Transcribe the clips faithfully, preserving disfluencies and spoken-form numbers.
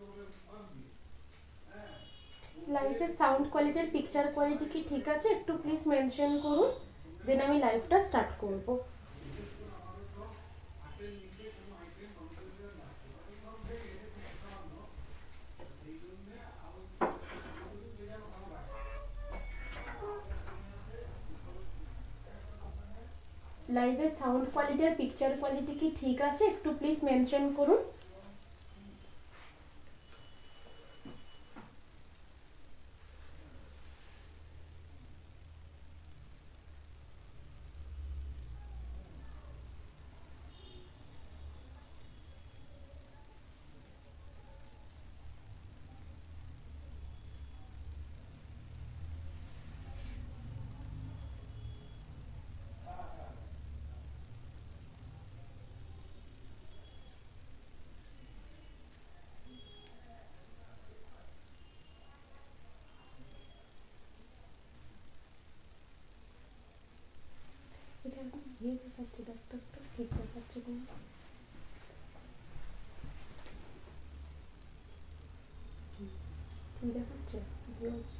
লাইভের sound quality আর picture quality কি ঠিক আছে একটু প্লিজ মেনশন করুন, দেন আমি লাইভটা স্টার্ট করব। লাইভের সাউন্ড কোয়ালিটি আর পিকচার কোয়ালিটি কি ঠিক আছে একটু প্লিজ মেনশন করুন। এটা আমি ইয়ে দেখাচ্ছি, দেখতে একটু ঠিক দেখাচ্ছে কিনা। ঠিক দেখাচ্ছে ভিউজটা?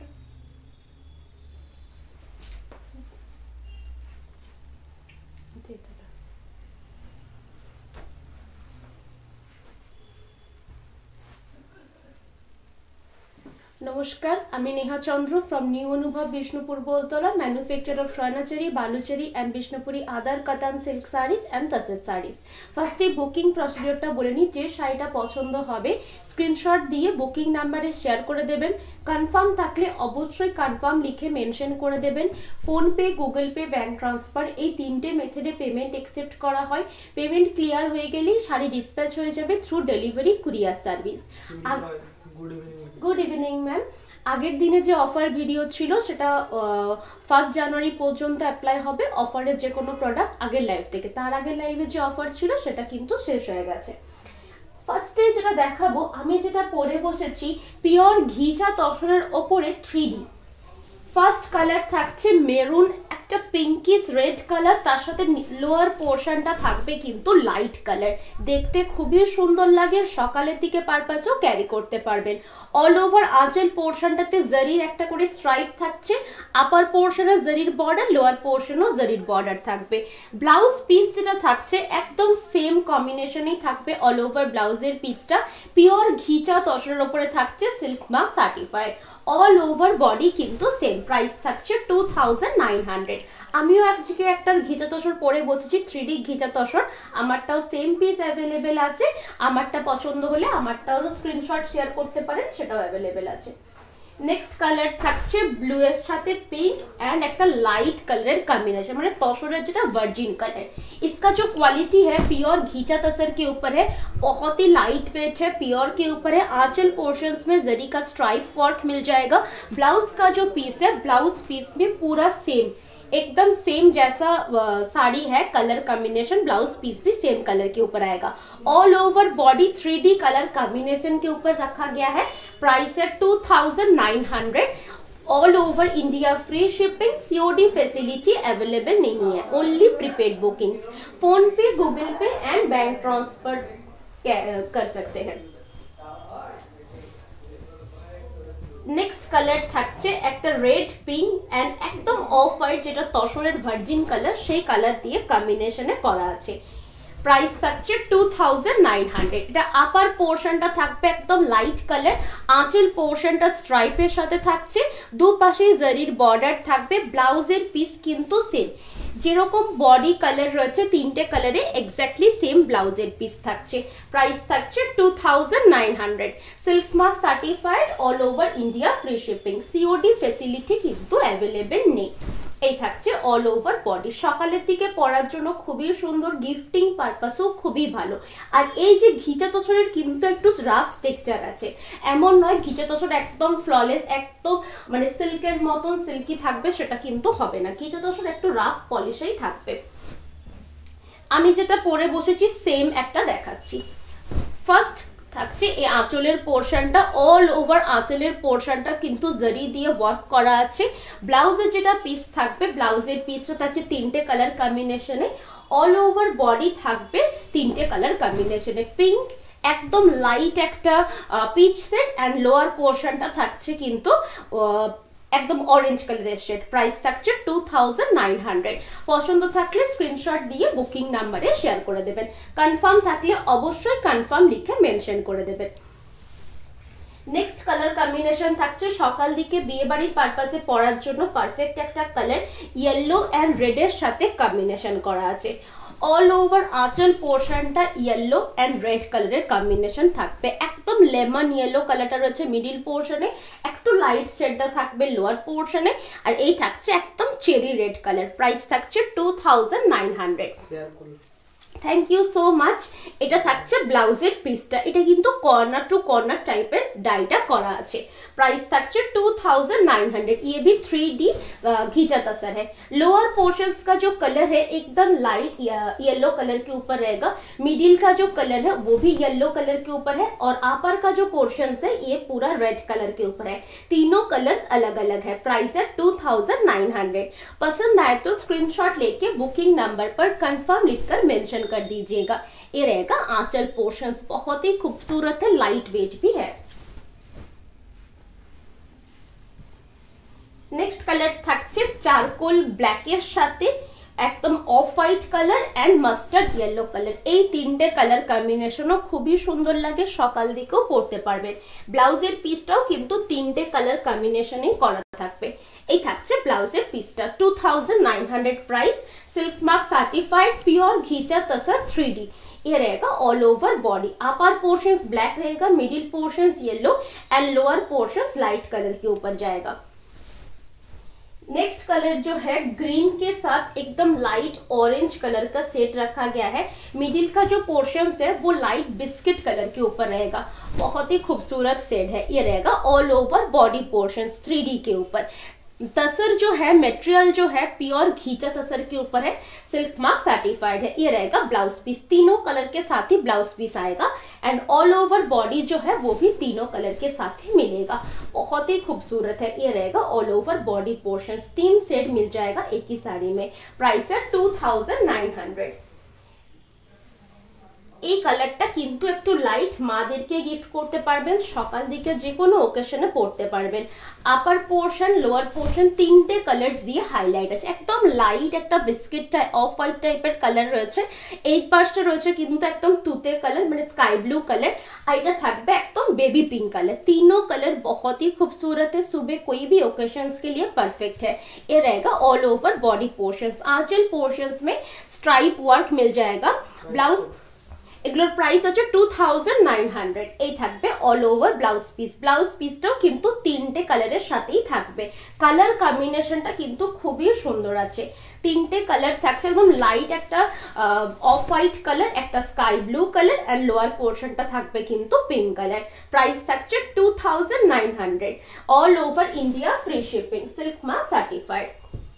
এটা नमस्कार, आमी नेहा चंद्र फ्रॉम न्यू अनुभव विष्णुपुर बोलतला, manufacture of Swarnachari, Baluchari and Bishnupuri आदार कतान सिल्क साड़ीज एंड तसेज साड़ीज। फार्स्टे बुकिंग प्रसिडियोरटा बोले नी, जे शाड़ीटा पसंद होबे स्क्रीनशट दिए बुकिंग नम्बरे शेयर करे देबेन। कनफार्म थाकले अवश्य कनफार्म लिखे मेनशन करे देबेन। PhonePe, Google Pay, bank transfer এই তিনটে মেথডে পেমেন্ট একসেপ্ট করা হয়। পেমেন্ট ক্লিয়ার হয়ে গেলেই শাড়ি ডিসপ্যাচ হয়ে যাবে through delivery courier service. Good evening ma'am, আগের দিনে যে অফার ভিডিও ছিল সেটা ফার্স্ট জানুয়ারি পর্যন্ত অ্যাপ্লাই হবে। অফারের যে কোনো প্রোডাক্ট আগের লাইভ থেকে, তার আগের লাইভে যে অফার ছিল সেটা কিন্তু শেষ হয়ে গেছে। ফার্স্টে যেটা দেখাবো, আমি যেটা পরে বসেছি পিওর ঘিচা তসরের ওপরে থ্রি ডি। ফার্স্ট কালার থাকছে মেরুন, একটা পিঙ্কিশ রেড কালার, তার সাথে লোয়ার পোর্শনটা থাকবে কিন্তু লাইট কালার। দেখতে খুবই সুন্দর লাগে, সকালের দিকে পারপাসও ক্যারি করতে পারবেন। অল ওভার আঁচল পোর্শনটাতে জারির একটা করে স্ট্রাইপ থাকছে, আপার পোর্শনে জারির বর্ডার, লোয়ার পোর্শনেও জারির বর্ডার থাকবে। ব্লাউজ পিস যেটা থাকছে একদম সেম কম্বিনেশনেই থাকবে। অল ওভার ব্লাউজের পিসটা পিওর ঘিচা তসরের ওপরে থাকছে, silk mark certified. All over body কিন্তু সেম প্রাইস থাকছে টু থাউজেন্ড নাইন হান্ড্রেড। আমিও আজকে একটা ঘিচা তসর পরে বসেছি, থ্রি ডি ঘিচা তসর, আমারটাও সেম পিস অ্যাভেলেবেল আছে। আমারটা পছন্দ হলে আমারটাও স্ক্রিনশট শেয়ার করতে পারেন, সেটাও অ্যাভেলেবেল আছে। नेक्स्ट कलर থাকছে ব্লু এর সাথে पिंक एंड একটা लाइट कलर कॉम्बिनेशन, মানে তসরের যেটা वर्जिन कलर। इसका जो क्वालिटी है प्योर घिचा तसर के ऊपर है, बहुत ही लाइट वेट है, प्योर के ऊपर है। आंचल पोर्शंस में जरी का स्ट्राइप वर्क मिल जाएगा। ब्लाउज का जो पीस है, ब्लाउज पीस में पूरा सेम एकदम सेम जैसा साड़ी है, कलर कॉम्बिनेशन, ब्लाउज पीस भी सेम कलर के ऊपर आएगा। All over body three D colour combination के ऊपर रखा गया है। प्राइस है two thousand nine hundred. All over India free shipping, COD facility available नहीं है, only prepaid bookings. PhonePe, Google Pay and bank transfer कर सकते हैं। नेक्स्ट कलर থাকছে একটা রেড পিঙ্ক এন্ড একদম অফ হোয়াইট, যেটা তসরের ভার্জিন কালার, সেই কালার দিয়ে কম্বিনেশনে করা আছে। প্রাইস থাকছে টু থাউজেন্ড নাইন হান্ড্রেড। এটা আপার পোর্শনটা থাকবে একদম লাইট কালার, আঁচল পোর্শনটা স্ট্রাইপের সাথে থাকছে, দুপাশে জারির বর্ডার থাকবে। ব্লাউজের পিস কিন্তু সেম, যেরকম বডি কালার রয়েছে তিনটে কালারে এক্স্যাক্টলি সেম ব্লাউজের পিস থাকছে। প্রাইস থাকছে two thousand nine hundred. Silk mark certified, all over India free shipping, COD facility কিন্তু অ্যাভেলেবেল নেই। এই থাকছে অল ওভার বডি। সকালের দিকে পরার জন্য খুবই সুন্দর, গিফটিং পারপাসও খুবই ভালো। আর এই যে ঘিচা তসরের কিন্তু একটু রাফ টেক্সচার আছে, এমন নয় ঘিচা তসর একদম ফ্ললেস, একদম মানে সিল্কের মতন সিল্কি থাকবে, সেটা কিন্তু হবে না। ঘিচা তসর একটু রাফ পলিশেই থাকবে। আমি যেটা পরে বসেছি সেম একটা দেখাচ্ছি। ফার্স্ট থাকছে এই আঁচলের পোর্শনটা, অল ওভার আঁচলের পোর্শনটা কিন্তু জরি দিয়ে ওয়ার্ক করা আছে। ব্লাউজের যেটা পিস থাকবে, ব্লাউজের পিসটা থাকছে তিনটে কালার কম্বিনেশনে। অল ওভার বডি থাকবে তিনটে কালার কম্বিনেশনে, পিঙ্ক একদম লাইট একটা পিচ সেট অ্যান্ড লোয়ার পোর্শনটা থাকছে কিন্তু একদম অরেঞ্জ কালারের শেড। প্রাইস থাকছে টু থাউজেন্ড নাইন হান্ড্রেড। পছন্দ থাকলে স্ক্রিনশট দিয়ে বুকিং নাম্বারে শেয়ার করে দেবেন। কনফার্ম থাকলে অবশ্যই কনফার্ম লিখে মেনশন করে দেবেন। নেক্সট কালার কম্বিনেশন থাকছে সকাল দিকে বিয়ে বাড়ির পারপাসে পরার জন্য পারফেক্ট একটা কালার, ইয়েলো অ্যান্ড রেড এর সাথে কম্বিনেশন করা আছে। অল ওভার আঁচল পোর্শনটা ইয়েলো অ্যান্ড রেড কালারের কম্বিনেশন থাকবে। একদম লেমন ইয়েলো কালারটা রয়েছে মিডিল পোর্শনে, একটু লাইট শেডটা থাকবে লোয়ার পোর্শনে, আর এই থাকছে একদম চেরি রেড কালার। প্রাইস থাকছে two thousand nine hundred. Thank you so much. এটা থাকছে ব্লাউজের পিসটা, এটা কিন্তু কর্নার টু কর্নার টাইপের ডাইটা করা আছে। प्राइस থাকছে टू थाउजेंड नाइन हंड्रेड। ये भी थ्री डी घिचा तसर है। लोअर पोर्शंस का जो कलर है एकदम लाइट येलो कलर के ऊपर रहेगा। मिडिल का जो कलर है वो भी येलो कलर के ऊपर है और अपर का जो पोर्शंस है ये पूरा रेड कलर के ऊपर है। तीनों कलर्स अलग अलग है। प्राइस है टू थाउजेंड नाइन हंड्रेड। पसंद आए तो स्क्रीनशॉट लेके बुकिंग नंबर पर कंफर्म लिखकर मेंशन कर दीजिएगा। ये रहेगा आंचल पोर्शंस, बहुत ही खूबसूरत है, लाइट वेट भी है। नेक्स्ट कलर থাকছে চারকোল ব্ল্যাকের সাথে একদম off white colour and mustard yellow colour. এই তিনটে কালার কম্বিনেশনও খুবই সুন্দর লাগে, সকাল দিকেও পরতে পারবেন। ব্লাউজের পিসটাও কিন্তু তিনটে কালার কম্বিনেশনেই করা থাকবে। এই থাকছে ব্লাউজের পিসটা two thousand nine hundred. Price silk mark certified pure घिचा तसर थ्री डी। ये रहेगा all over body. Upper portions black रहेगा, middle portions yellow and lower portions light colour के ऊपर जाएगा। नेक्स्ट कलर जो है ग्रीन के साथ एकदम लाइट ऑरेंज कलर का सेट रखा गया है। मिडिल का जो पोर्शन है वो लाइट बिस्किट कलर के ऊपर रहेगा। बहुत ही खूबसूरत सेट है। ये रहेगा all over body portion three D के ऊपर। तसर जो है मटेरियल जो है प्योर घीचा तसर के ऊपर है, सिल्क मार्क सर्टिफाइड है। ये रहेगा ब्लाउज पीस, तीनों कलर के साथ ही ब्लाउज पीस आएगा एंड ऑल ओवर बॉडी जो है वो भी तीनों कलर के साथ ही मिलेगा। बहुत ही खूबसूरत है। ये रहेगा ऑल ओवर बॉडी पोर्शन, तीन सेट मिल जाएगा एक ही साड़ी में। प्राइस है टू थाउजेंड नाइन हंड्रेड। এই কালারটা কিন্তু একটু লাইট, মাদেরকে গিফট করতে পারবেন, সকাল দিকে যে কোনো ওকেশনে পরতে পারবেন। আপার পোর্শন লোয়ার পোর্শন তিনটে কালারস দিয়ে হাইলাইট আছে। একদম লাইট একটা বিস্কিট টাইপ অফ হোয়াইট টাইপের কালার রয়েছে। এই পাশটা রয়েছে কিন্তু একদম তুতে কালার মানে স্কাই ব্লू कलर, আর এটা থাকবে একদম बेबी पिंक कलर। तीनों कलर बहुत ही खूबसूरत है, सुबह कोई भी ओकेशंस के लिए परफेक्ट है। ये रहेगा ऑल ओवर बॉडी पोर्शंस। आंचल पोर्शंस में स्ट्राइप वर्क मिल जाएगा। ब्लाउज এগুলোর প্রাইস হচ্ছে টু থাউজেন্ড নাইন হান্ড্রেড। এই থাকবে all over blouse piece. Blouse পিসটাও কিন্তু তিনটে কালারের সাথেই থাকবে। কালার কম্বিনেশনটা কিন্তু খুবই সুন্দর আছে। তিনটে কালার থাকছে, একদম লাইট একটা অফ হোয়াইট কালার, একটা sky blue colour and lower পোর্শনটা থাকবে কিন্তু পিঙ্ক কালার। প্রাইস থাকছে two thousand nine hundred. All over India free shipping, silk mark certified.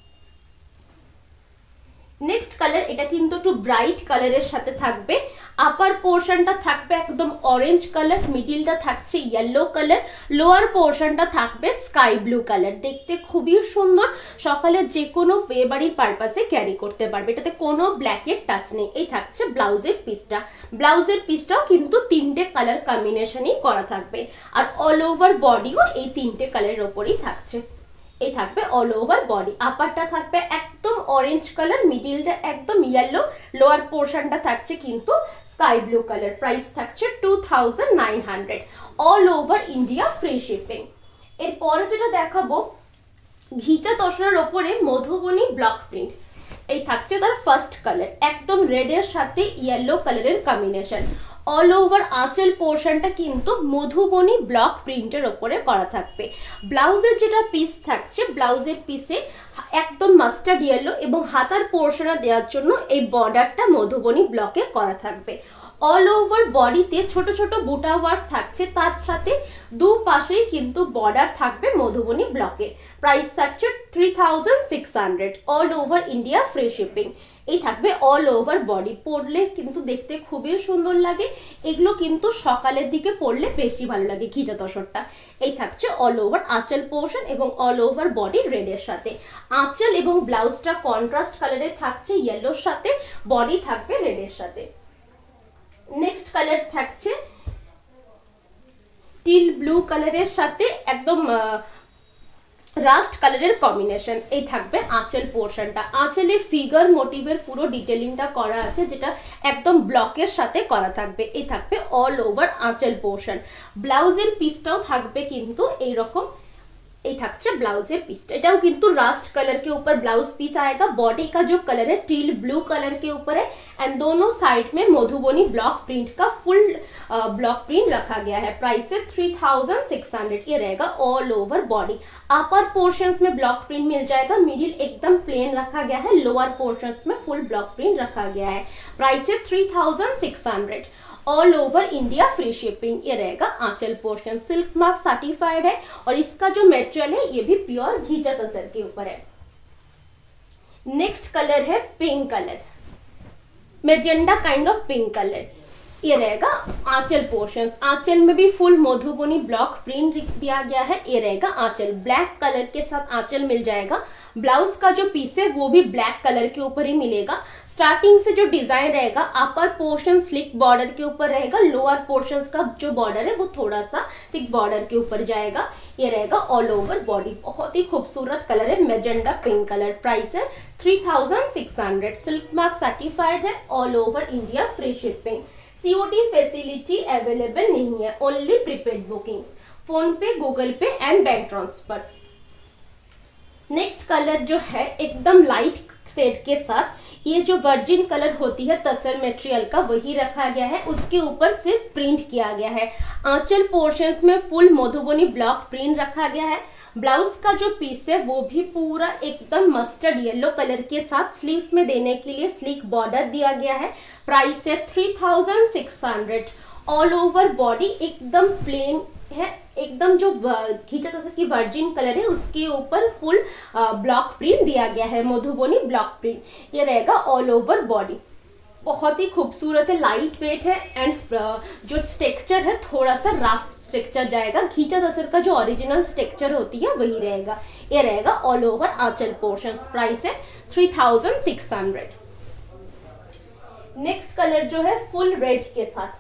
Next colour এটা কিন্তু একটু ব্রাইট কালারের সাথে থাকবে। আপার পোর্শনটা থাকবে একদম অরেঞ্জ কালার, মিডিলটা থাকছে ইয়েলো কালার, লোয়ার পোর্শনটা থাকবে স্কাই ব্লু কালার। দেখতে খুবই সুন্দর, সকালে যে কোনো বিয়ে বাড়ির পারপাসে ক্যারি করতে পারবে। এটাতে কোনো ব্ল্যাকের টাচ নেই। এই থাকছে ব্লাউজের পিসটা। ব্লাউজের পিসটাও কিন্তু তিনটে কালার কম্বিনেশনই করা থাকবে আর অল ওভার বডিও এই তিনটে কালারের ওপরই থাকছে। এই থাকবে অল ওভার বডি। আপারটা থাকবে একদম অরেঞ্জ কালার, মিডিলটা একদম ইয়েলো, লোয়ার পোর্শনটা থাকছে কিন্তু স্কাই ব্লু কালার। প্রাইস থাকছে two thousand nine hundred. All over India free shipping. এরপরে যেটা দেখাবো ঘিচা তসরের ওপরে মধুবনী ব্লক প্রিন্ট। এই থাকছে তার ফার্স্ট কালার, একদম রেড এর সাথে ইয়েলো কালারের কম্বিনেশন। অল ওভার আঁচল পোর্শনটা কিন্তু মধুবনী ব্লক প্রিন্টের ওপরে করা থাকবে। ব্লাউজের যেটা পিস থাকছে, ব্লাউজের পিসে একদম মাস্টার্ড ইয়েলো এবং হাতার পোর্শনে দেওয়ার জন্য এই বর্ডারটা মধুবনী ব্লকে করা থাকবে। অল ওভার বডিতে ছোট ছোট বুটা ওয়ার্ক থাকছে, তার সাথে দু পাশেই কিন্তু বর্ডার থাকবে মধুবনী ব্লকে। প্রাইস থাকছে three thousand six hundred. All over India free shipping. এই থাকবে অল ওভার বডি। পরলে কিন্তু দেখতে খুবই সুন্দর লাগে। এগুলো কিন্তু সকালের দিকে পরলে বেশি ভালো লাগে ঘিচা তসরটা। এই থাকছে অল ওভার আঁচল পোর্শন এবং অল ওভার বডি রেডের সাথে। আঁচল এবং ব্লাউজটা কন্ট্রাস্ট কালারে থাকছে ইয়েলোর সাথে, বডি থাকবে রেডের সাথে। নেক্সট কালার থাকছে টিল ব্লু কালারের সাথে একদম রাস্ট কালারের কম্বিনেশন। এই থাকবে আঁচল পোর্শনটা। আঁচলে ফিগার মোটিভের পুরো ডিটেলিংটা করা আছে, যেটা একদম ব্লকের সাথে করা থাকবে। এই থাকবে অল ওভার আঁচল পোর্শন। ব্লাউজের পিসটাও থাকবে কিন্তু এইরকম, ये থাকছে ब्लाउजर पीस। एटाও কিন্তু रास्ट कलर के ऊपर ब्लाउज पीस आएगा। बॉडी का जो कलर है टील ब्लू कलर के ऊपर है एंड दोनों साइड में मधुबनी ब्लॉक प्रिंट का फुल ब्लॉक प्रिंट रखा गया है। प्राइस है थ्री थाउजेंड सिक्स हंड्रेड। ये रहेगा all over body. Upper portions में ब्लॉक प्रिंट मिल जाएगा, मिडिल एकदम प्लेन रखा गया है, लोअर पोर्शंस में फुल ब्लॉक प्रिंट रखा गया है। प्राइस है three thousand six hundred. All over India free shipping. ये रहेगा आंचल पोर्शन। सिल्क मार्क सर्टिफाइड है और इसका जो मटेरियल है ये भी प्योर घीचा तसर के ऊपर है। नेक्स्ट कलर है pink colour, magenta kind of pink colour. ये रहेगा आंचल पोर्शंस। आंचल में भी फुल मधुबनी ब्लॉक प्रिंट दिया गया है। ये रहेगा आंचल, ब्लैक कलर के साथ आंचल मिल जाएगा। ब्लाउज का जो पीस है वो भी ब्लैक कलर के ऊपर ही मिलेगा। स्टार्टिंग से जो डिजाइन रहेगा, अपर पोर्शन स्लिक बॉर्डर के ऊपर रहेगा, लोअर पोर्शन का जो बॉर्डर है वो थोड़ा सा थिक बॉर्डर के ऊपर जाएगा। ये रहेगा ऑल ओवर बॉडी। बहुत ही खूबसूरत कलर है, मेजेंडा पिंक कलर। प्राइस है three thousand six hundred. Silk mark certified है, all over India free shipping. COD facility available नहीं है, only prepaid bookings, PhonePe, Google Pay and bank transfer. Next colour जो है एकदम light shade के साथ, ये जो वर्जिन कलर होती है तसर मटेरियल का वही रखा गया है। उसके ऊपर सिर्फ प्रिंट किया गया है। आंचल पोर्शंस में फुल मधुबनी ब्लॉक प्रिंट रखा गया है। ब्लाउज का जो पीस है वो भी पूरा एकदम मस्टर्ड येलो कलर के साथ स्लीव्स में देने के लिए स्लीक बॉर्डर दिया गया है। प्राइस है three thousand six hundred. All over body एकदम प्लेन है, एकदम जो खींचा तसर की वर्जिन कलर है उसके ऊपर फुल ब्लॉक प्रिंट दिया गया है, मधुबनी ब्लॉक प्रिंट। ये रहेगा ऑल ओवर बॉडी। बहुत ही खूबसूरत है, लाइट वेट है एंड जो स्ट्रक्चर है थोड़ा सा रफ स्ट्रक्चर जाएगा। खींचा तसर का जो ओरिजिनल स्ट्रक्चर होती है वही रहेगा। ये रहेगा ऑल ओवर आंचल पोर्शन। प्राइस है three thousand six hundred. Next colour जो है फुल रेड के साथ,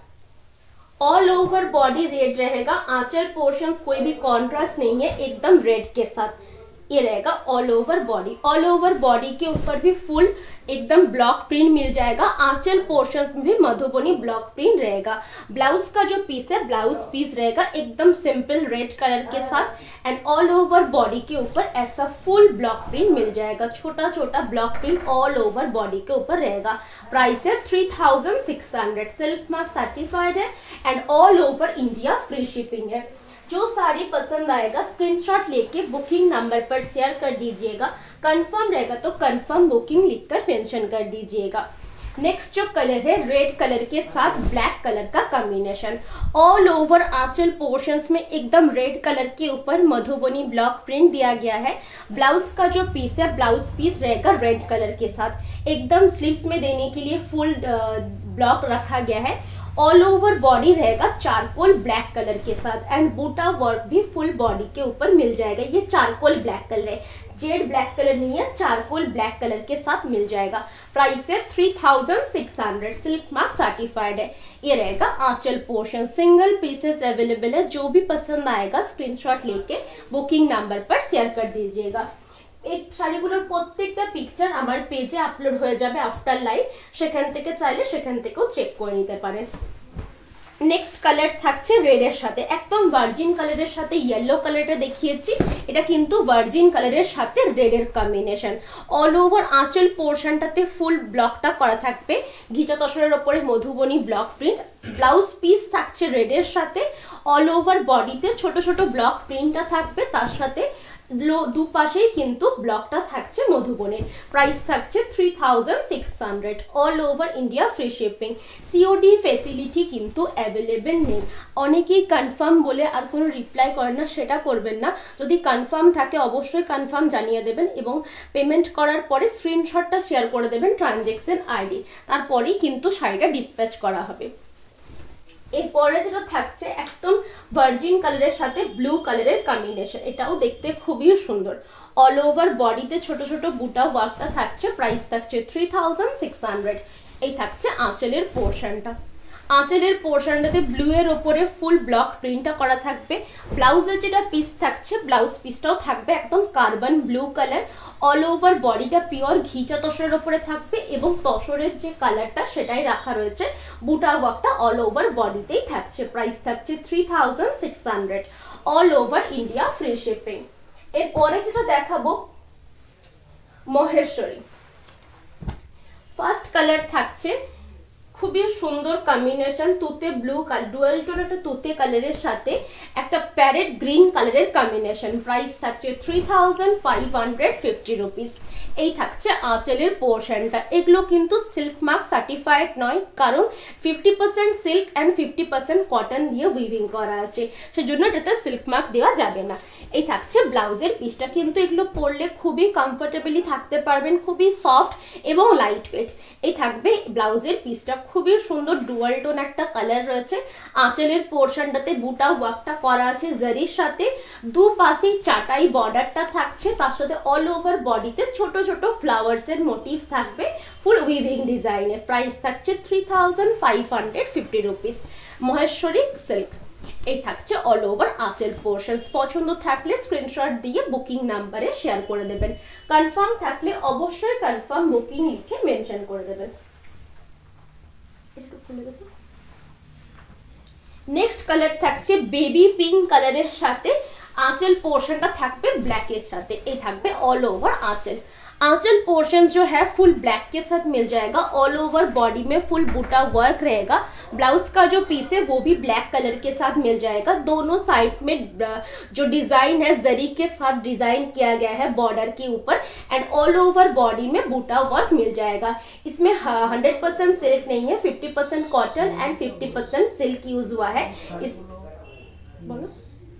ऑल ओवर बॉडी रेड रहेगा। आंचल पोर्शंस कोई भी कॉन्ट्रास्ट नहीं है, एकदम रेड के साथ। ये रहेगा all over body. All over body के ऊपर भी फुल एकदम ब्लॉक प्रिंट मिल जाएगा। आंचल पोर्शंस में भी मधुबनी ब्लॉक प्रिंट रहेगा। ब्लाउज का जो पीस है ब्लाउज पीस रहेगा एकदम सिंपल रेड कलर के साथ एंड ऑल ओवर बॉडी के ऊपर ऐसा फुल ब्लॉक प्रिंट मिल जाएगा। छोटा छोटा block print all over body के ऊपर रहेगा। प्राइस है three thousand six hundred. Silk mark certified है and all over India free shipping है। जो साड़ी पसंद आएगा स्क्रीनशॉट लेके बुकिंग नंबर पर शेयर कर दीजिएगा। कंफर्म रहेगा तो कंफर्म बुकिंग लिखकर मेंशन कर दीजिएगा। नेक्स्ट जो कलर है रेड कलर के साथ ब्लैक कलर का कॉम्बिनेशन। ऑल ओवर आंचल पोर्शंस में एकदम रेड कलर के ऊपर मधुबनी ब्लॉक प्रिंट दिया गया है। ब्लाउज का जो पीस है ब्लाउज पीस रहेगा रेड कलर के साथ। एकदम स्लीव्स में देने के लिए फुल ब्लॉक रखा गया है। ऑल ओवर बॉडी रहेगा चारकोल ब्लैक कलर के साथ एंड बूटा वर्क भी फुल बॉडी के ऊपर मिल जाएगा। ये चारकोल ब्लैक कलर है, जेड ब्लैक कलर नहीं है, चारकोल ब्लैक कलर के साथ मिल जाएगा। प्राइस है three thousand six hundred. Silk mark certified है। ये रहेगा आंचल पोर्शन। सिंगल पीसेस अवेलेबल है, जो भी पसंद आएगा स्क्रीनशॉट लेके बुकिंग नंबर पर शेयर कर दीजिएगा। এই শাড়িগুলোর প্রত্যেকটা পিকচার আমার পেজে আপলোড হয়ে যাবে আফটার লাইভ, সেখান থেকে চাইলে সেখান থেকেও চেক করে নিতে পারেন। নেক্সট কালার থাকছে রেডের সাথে, একদম ভার্জিন কালারের সাথে ইয়েলো কালারটা দেখিয়েছি, এটা কিন্তু ভার্জিন কালারের সাথে রেডের কম্বিনেশন। অল ওভার আঁচল পোর্শনটাতে ফুল ব্লকটা করা থাকবে ঘিচা তসরের ওপরে Madhubani block print. Blouse piece থাকছে রেডের সাথে। অল ওভার বডিতে ছোট ছোট ব্লক প্রিন্টটা থাকবে, তার সাথে দুপাশেই কিন্তু ব্লকটা থাকছে মধুবনের। প্রাইস থাকছে three thousand six hundred. All over India free shipping. COD facility কিন্তু অ্যাভেলেবেল নেই। অনেকেই কনফার্ম বলে আর কোনো রিপ্লাই করেন না, সেটা করবেন না। যদি কনফার্ম থাকে অবশ্যই কনফার্ম জানিয়ে দেবেন এবং পেমেন্ট করার পরে স্ক্রিনশটটা শেয়ার করে দেবেন ট্রানজ্যাকশন আইডি, তারপরেই কিন্তু শাড়িটা ডিসপ্যাচ করা হবে। এরপরে যেটা থাকছে একদম ভার্জিন কালারের সাথে ব্লু কালারের কম্বিনেশন, এটাও দেখতে খুবই সুন্দর। অল ওভার বডিতে ছোট ছোট বুটা ওয়ার্কটা থাকছে। প্রাইস থাকছে থ্রি থাউজেন্ড সিক্স হান্ড্রেড। এই থাকছে আঁচলের পোর্শনটা। আঁচলের পোর্শনটাতে ব্লু এর ওপরে ফুল ব্লক প্রিন্টটা করা থাকবে। ব্লাউজের যেটা পিস থাকছে ব্লাউজ পিসটাও থাকবে একদম carbon blue colour. All over বডিটা পিওর ঘিচা তসরের ওপরে থাকবে এবং তসরের যে কালারটা সেটাই রাখা রয়েছে। বুটা ওয়ার্কটা অল ওভার বডিতেই থাকছে। প্রাইস থাকছে three thousand six hundred, all over India free shipping. এরপরে যেটা দেখাবো মহেশ্বরী। ফার্স্ট কালার থাকছে খুবই সুন্দর কম্বিনেশন, তুতে ব্লু ডুয়াল টোন একটা তুতে কালারের সাথে একটা প্যারেট গ্রিন কালারের কম্বিনেশন। প্রাইস থাকছে three thousand five hundred fifty rupees. এই থাকছে আঁচলের পোর্শনটা। এগুলো কিন্তু সিল্ক মার্ক সার্টিফাইড নয়, কারণ fifty percent silk and fifty percent cotton দিয়ে উইভিং করা আছে, সেজন্য এটাতে সিল্ক মার্ক দেওয়া যাবে না। এই থাকছে ব্লাউজের পিসটা, কিন্তু এগুলো পরলে খুবই কমফোর্টেবলি থাকতে পারবেন, খুবই সফট এবং লাইট ওয়েট। এই থাকবে ব্লাউজের পিসটা, খুবই সুন্দর ডুয়াল টোন একটা কালার রয়েছে। আঁচলের পোর্শনটাতে বুটা ওয়ার্কটা করা আছে জারির সাথে, দু পাশেই চাটাই বর্ডারটা থাকছে, তার সাথে অল ওভার বডিতে ছোট ছোট ফ্লাওয়ার্স এর মোটিভ থাকবে ফুল উইভিং ডিজাইনে। প্রাইস থাকছে three thousand five hundred fifty rupees. Maheshwari silk. এই থাকছে অল ওভার আঁচল পোর্শন। পছন্দ থাকলে স্ক্রিনশট দিয়ে বুকিং নাম্বারে শেয়ার করে দেবেন। কনফার্ম থাকলে অবশ্যই কনফার্ম বুকিং লিখে মেনশন করে দেবেন। নেক্সট কালার থাকছে বেবি পিঙ্ক কালারের সাথে, आंचल पोर्शन का থাকবে ब्लैक के साथ। ये থাকবে ऑल ओवर आंचल। आंचल पोर्शन जो है फुल ब्लैक के साथ मिल जाएगा। ऑल ओवर बॉडी में फुल बूटा वर्क रहेगा। ब्लाउज का जो पीस है वो भी ब्लैक कलर के साथ मिल जाएगा। दोनों साइड में जो डिजाइन है जरी के साथ डिजाइन किया गया है बॉर्डर के ऊपर, एंड ऑल ओवर बॉडी में बूटा वर्क मिल जाएगा। इसमें हंड्रेड परसेंट सिल्क नहीं है, fifty percent cotton and fifty percent silk use हुआ है। इस बोलो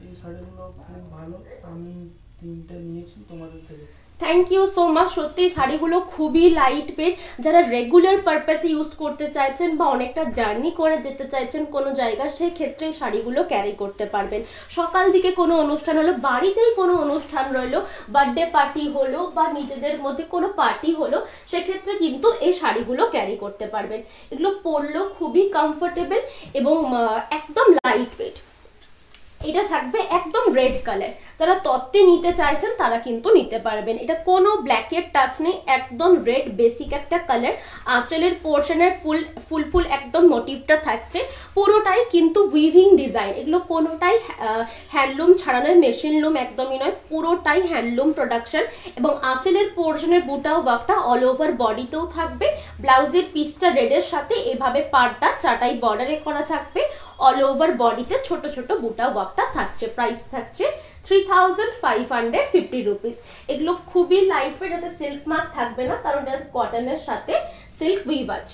थैंक यू सो माच। सত্যি শাড়িগুলো খুবই লাইট ওয়েট। যারা রেগুলার পারপাসে ইউজ করতে চাইছেন বা অনেকটা জার্নি করে যেতে চাইছেন কোনো জায়গায়, সেই ক্ষেত্রে এই শাড়িগুলো ক্যারি করতে পারবেন। সকাল দিকে কোনো অনুষ্ঠান হলো, বাড়িতেই কোনো অনুষ্ঠান রইলো, বার্থডে পার্টি হলো বা নিজেদের মধ্যে কোনো পার্টি হলো, সেক্ষেত্রে কিন্তু এই শাড়িগুলো ক্যারি করতে পারবেন। এগুলো পরলেও খুবই কমফোর্টেবল এবং একদম লাইট ওয়েট। এটা থাকবে একদম রেড কালার। যারা তত্ত্বে নিতে চাইছেন তারা কিন্তু নিতে পারবেন। এটা কোনো ব্ল্যাকের টাচ নেই, একদম রেড বেসিক একটা কালার। আঁচলের পোর্শনের ফুল ফুল ফুল একদম মোটিভটা থাকছে, পুরোটাই কিন্তু উইভিং ডিজাইন। এগুলো কোনোটাই হ্যান্ডলুম ছাড়ানো, মেশিন লুম একদমই নয়, পুরোটাই হ্যান্ডলুম প্রোডাকশন। এবং আঁচলের পোর্শনের বুটা ওয়ার্কটা অল ওভার বডিতেও থাকবে। ব্লাউজের পিসটা রেডের সাথে এভাবে পাড়টা চাটাই বর্ডারে করা থাকবে। অল ওভার বডিতে ছোট ছোট বুটা ওয়ার্কটা থাকছে। প্রাইস থাকছে three thousand five hundred fifty rupees. এগুলো খুবই লাইট ওয়েট, এটাতে সিল্ক মার্ক থাকবে না কারণ এটা কটনের সাথে সিল্ক উইভ আছে।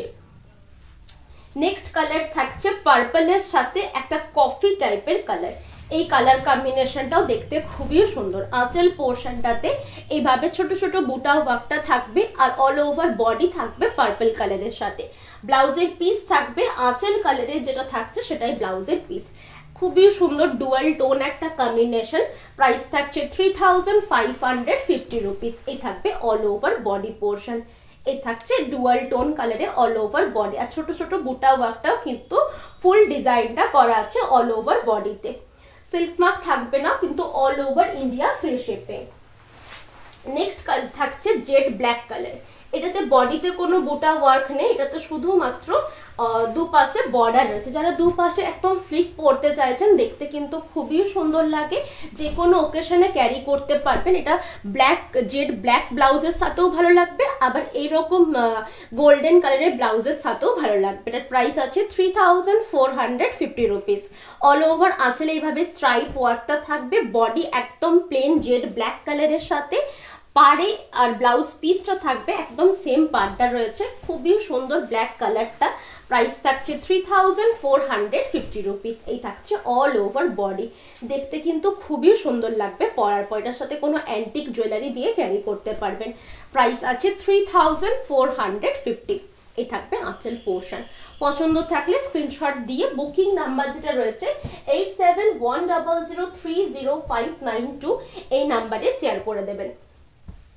নেক্সট কালার থাকছে পার্পলের সাথে একটা কফি টাইপের কালার। এই কালার কম্বিনেশনটাও দেখতে খুবই সুন্দর। আঁচল পোর্শনটাতে এইভাবে ছোট ছোট বুটা ওয়ার্কটা থাকবে আর অল ওভার বডি থাকবে পার্পল কালারের সাথে। ব্লাউজের পিস থাকবে আঁচল কালারের যেটা থাকছে সেটাই ব্লাউজের পিস। খুবই সুন্দর ডুয়াল টোন একটা কম্বিনেশন। প্রাইস থাকছে three thousand five hundred fifty rupees. এই থাকবে অল ওভার বডি পোর্শন। এই থাকছে ডুয়াল টোন কালারে অল ওভার বডি, আর ছোট ছোট বুটা ওয়ার্কটাও কিন্তু ফুল ডিজাইনটা করা আছে অল ওভার বডিতে। সিল্ক মার্ক থাকবে না কিন্তু all over India free shipping. Next colour থাকছে জেড ব্ল্যাক কালার। এটাতে বডিতে কোনো বুটা ওয়ার্ক নেই, এটাতে শুধুমাত্র দুপাশে বর্ডার রয়েছে। যারা দুপাশে একদম স্লিক পরতে চাইছেন, দেখতে কিন্তু খুবই সুন্দর লাগে, যে কোনো ওকেশনে ক্যারি করতে পারবেন। এটা ব্ল্যাক জেড ব্ল্যাক ব্লাউজের সাথেও ভালো লাগবে, আবার এইরকম গোল্ডেন কালারের ব্লাউজের সাথেও ভালো লাগবে। এটার প্রাইস আছে three thousand four hundred fifty rupees. All over আঁচলে এইভাবে স্ট্রাইপ ওয়ার্কটা থাকবে। বডি একদম প্লেন জেড ব্ল্যাক কালারের সাথে, পাড়ে আর ব্লাউজ পিসটা থাকবে একদম সেম পাড়টা রয়েছে। খুবই সুন্দর ব্ল্যাক কালারটা। প্রাইস থাকছে three thousand four hundred fifty rupees. এই থাকছে অল ওভার বডি। দেখতে কিন্তু খুবই সুন্দর লাগবে পরার পর। এটার সাথে কোনো অ্যান্টিক জুয়েলারি দিয়ে ক্যারি করতে পারবেন। প্রাইস আছে three thousand four hundred fifty. এই থাকবে আঁচল পোর্শন। পছন্দ থাকলে স্ক্রিনশট দিয়ে বুকিং নাম্বার যেটা রয়েছে eight seven one double zero three zero five nine two এই নাম্বারে শেয়ার করে দেবেন।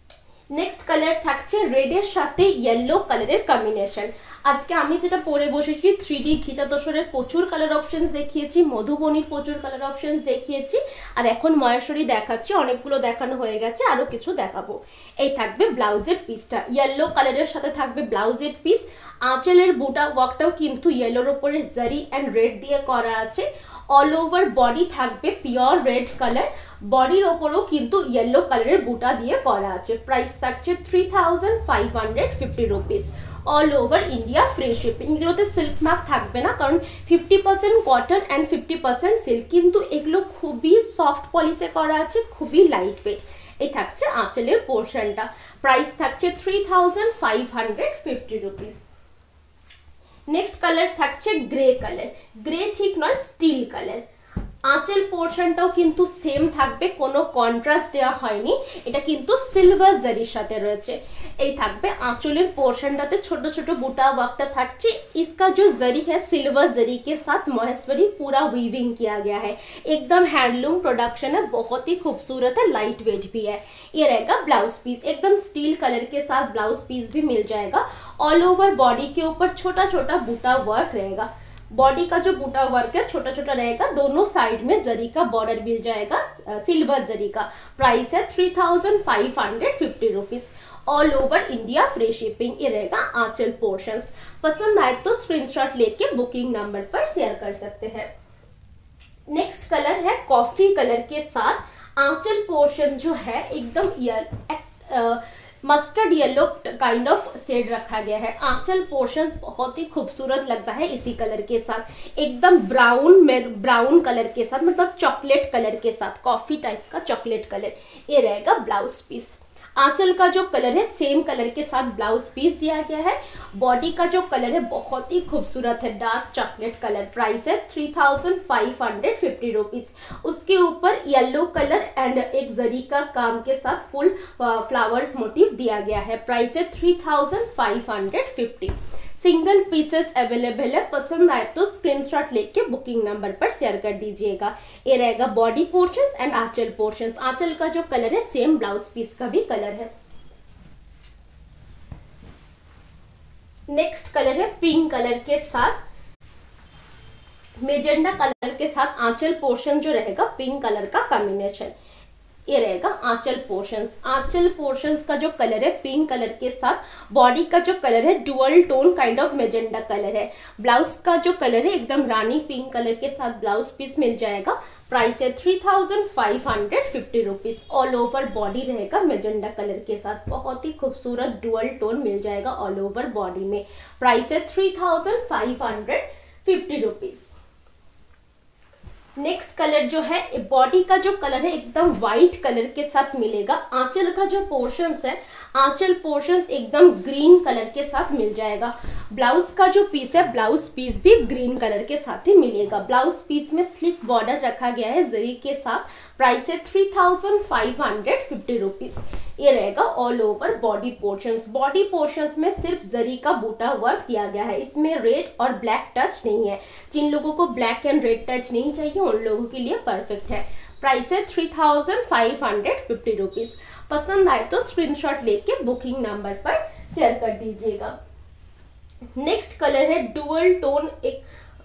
নেক্সট কালার থাকছে রেডের সাথে ইয়েলো কালারের কম্বিনেশন। আজকে আমি যেটা পরে বসেছি থ্রি ডি ঘিচা তোষরের প্রচুর কালার অপশনস দেখিয়েছি, মধুবনীর প্রচুর কালার অপশনস দেখিয়েছি, আর এখন মহেশ্বরী দেখাচ্ছি, অনেকগুলো দেখানো হয়ে গেছে, আরো কিছু দেখাবো। এই থাকবে ব্লাউজের পিসটা, ইয়েলো কালারের সাথে থাকবে ব্লাউজের পিস। আঁচলের বুটা ওয়ার্কটাও কিন্তু ইয়েলোর উপরে জারি অ্যান্ড রেড দিয়ে করা আছে। অল ওভার বডি থাকবে পিওর রেড কালার, বডির ওপরও কিন্তু ইয়েলো কালারের বুটা দিয়ে করা আছে। প্রাইস থাকছে three thousand five hundred fifty rupees. All over India free shipping. এগুলোতে সিল্ক মার্ক থাকবে না, কারণ fifty percent cotton and fifty percent silk, কিন্তু এগুলো খুবই সফট পলিশে করা আছে, খুবই লাইট ওয়েট। এই থাকছে আঁচলের পোর্শনটা। প্রাইস থাকছে three thousand five hundred fifty rupees. Next colour থাকছে গ্রে কালার, গ্রে ঠিক নয় স্টিল কালার। আঁচল পোর্শনটাও কিন্তু সেম থাকবে, কোনো কন্ট্রাস্ট দেওয়া হয়নি, এটা কিন্তু সিলভার জারির সাথে রয়েছে। এই থাকবে আঁচলের পোর্শনটাতে ছোট ছোট বুটা ওয়ার্কটা থাকছে। इसका जो जरी है सिल्वर जरी के साथ महेश्वरी पूरा वीविंग किया गया है, एकदम हैंडलूम प्रोडक्शन है, बहुत ही खूबसूरत है, लाइट वेट भी है। ये रहेगा ब्लाउज पीस, एकदम स्टील कलर के साथ ब्लाउज पीस भी मिल जाएगा। ऑल ओवर बॉडी के ऊपर छोटा छोटा बूटा वर्क रहेगा। बॉडी का जो बूटा वर्क है छोटा छोटा रहेगा, दोनों साइड में जरी का बॉर्डर मिल जाएगा, सिल्वर जरी का। प्राइस है three thousand five hundred fifty rupees. All over India free shipping. ये रहेगा आंचल पोर्शंस। पसंद आए तो स्क्रीनशॉट लेके बुकिंग नंबर पर शेयर कर सकते हैं। नेक्स्ट कलर है कॉफी कलर के साथ आंचल पोर्शन जो है एकदम mustard yellow kind of shade रखा गया है। आंचल पोर्शंस बहुत ही खूबसूरत लगता है इसी कलर के साथ, एकदम ब्राउन ब्राउन कलर के साथ, मतलब चॉकलेट कलर के साथ, कॉफी टाइप का चॉकलेट कलर। ये रहेगा ब्लाउज पीस। आंचल का जो कलर है सेम कलर के साथ ब्लाउज पीस दिया गया है। बॉडी का जो कलर है बहुत ही खूबसूरत है, डार्क चॉकलेट कलर। प्राइस है three thousand five hundred fifty rupees. उसके ऊपर येलो कलर एंड एक जरी का काम के साथ फुल फ्लावर्स मोटिव दिया गया है। प्राइस है three thousand five hundred fifty. Single pieces available है, पसंद आए तो स्क्रीनशॉट लेके बुकिंग नंबर पर शेयर कर दीजिएगा। ये रहेगा बॉडी पोर्शंस एंड आंचल पोर्शंस। आंचल का जो कलर है सेम ब्लाउज पीस का भी कलर है। नेक्स्ट कलर है पिंक कलर के साथ मेजेंडा कलर के साथ आंचल पोर्शन जो रहेगा पिंक कलर का कॉम्बिनेशन। ये रहेगा आंचल पोर्शंस। आंचल पोर्शंस का जो कलर है पिंक कलर के साथ, बॉडी का जो कलर है dual tone kind of magenta colour है। ब्लाउज का जो कलर है एकदम रानी पिंक कलर के साथ ब्लाउज पीस मिल जाएगा। प्राइस है three thousand five hundred fifty rupees. All over body रहेगा मेजेंडा कलर के साथ, बहुत ही खूबसूरत डुअल टोन मिल जाएगा ऑल ओवर बॉडी में। प्राइस है three thousand five hundred fifty rupees. Next colour जो है बॉडी का जो कलर है एकदम व्हाइट कलर के साथ मिलेगा। आंचल का जो पोर्शंस है आंचल पोर्शंस एकदम ग्रीन कलर के साथ मिल जाएगा। ब्लाउज का जो पीस है ब्लाउज पीस भी ग्रीन कलर के साथ ही मिलेगा। ब्लाउज पीस में स्लिट बॉर्डर रखा गया है जरी के साथ। प्राइस है three thousand five hundred fifty rupees. ये रहेगा all over body portions. Body portions में सिर्फ जरी का बूटा वर्क किया गया है, इसमें रेड और ब्लैक टच नहीं है। जिन लोगों को ब्लैक एंड रेड टच नहीं चाहिए उन लोगों के लिए परफेक्ट है। प्राइस है three thousand five hundred fifty rupees. पसंद आए तो स्क्रीनशॉट लेके बुकिंग नंबर पर शेयर कर दीजिएगा। नेक्स्ट कलर है डुअल टोन, एक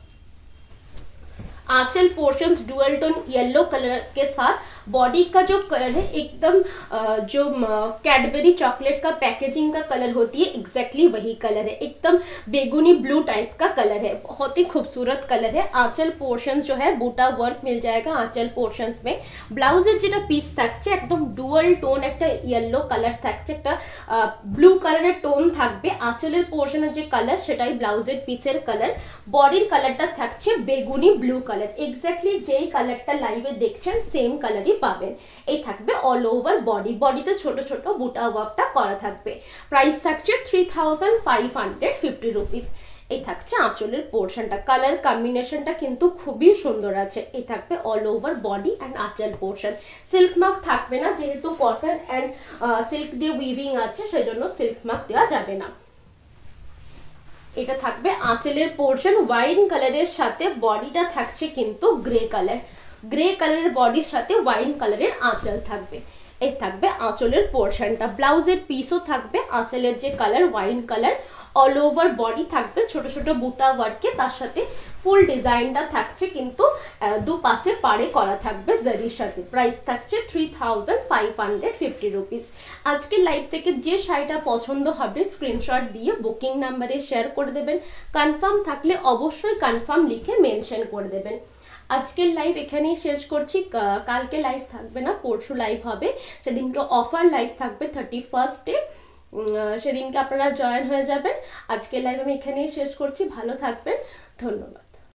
आंचल portions dual tone yellow colour के साथ। बॉडी का जो कलर है एकदम जो कैडबरी चॉकलेट का पैकेजिंग का कलर होती है एग्जैक्टली वही कलर है, एकदम बेगुनी ब्लू टाइप का कलर है, बहुत ही खूबसूरत कलर है। आंचल पोर्शंस जो है बूटा वर्क मिल जाएगा आंचल पोर्शंस में। ब्लाउजेर যেটা পিস থাকছে একদম ডুয়াল টোন একটা ইয়েলো কালার থাকছে, একটা ব্লু কালারের টোন থাকবে। আঁচলের পোর্শনের যে কালার সেটাই ব্লাউজের পিসের কালার। বডির কালারটা থাকছে বেগুনি ব্লু কালার, এক্স্যাক্টলি যেই কালারটা লাইভে দেখছেন সেম কালারই পাবেন। এই থাকবে অল ওভার বডি, বডিতে ছোট ছোট বুটা ওয়ার্কটা করা থাকবে। প্রাইস থাকছে three thousand five hundred fifty rupees. এই থাকছে আঁচলের পোর্শনটা, কালার কম্বিনেশনটা কিন্তু খুবই সুন্দর আছে। এই থাকবে অল ওভার বডি অ্যান্ড আঁচল পোর্শন। সিল্ক মার্ক থাকবে না, যেহেতু কটন অ্যান্ড সিল্ক দিয়ে উইভিং আছে সেজন্য সিল্ক মার্ক দেওয়া যাবে না। এটা থাকবে আঁচলের পোর্শন ওয়াইন কালারের সাথে, বডিটা থাকছে কিন্তু গ্রে কালার। গ্রে কালারের বডির সাথে ওয়াইন কালারের আঁচল থাকবে। এই থাকবে আঁচলের পোর্শনটা, ব্লাউজের পিসও থাকবে আঁচলের যে colour wine colour, all over body থাকবে ছোট ছোট বুটা ওয়ার্কে, তার সাথে ফুল ডিজাইনটা থাকছে কিন্তু দুপাশে পাড়ে করা থাকবে জারির সাথে। প্রাইস থাকছে three thousand five hundred fifty rupees. আজকের লাইভ থেকে যে শাড়িটা পছন্দ হবে স্ক্রিনশট দিয়ে বুকিং নাম্বারে শেয়ার করে দেবেন, কনফার্ম থাকলে অবশ্যই কনফার্ম লিখে মেনশন করে দেবেন। আজকের লাইভ এখানেই শেষ করছি, কালকে লাইভ থাকবে না, পরশু লাইভ হবে, সেদিনকে অফার লাইভ থাকবে থার্টি ফার্স্টে, সেদিনকে আপনারা জয়েন হয়ে যাবেন। আজকের লাইভ আমি এখানেই শেষ করছি, ভালো থাকবেন, ধন্যবাদ।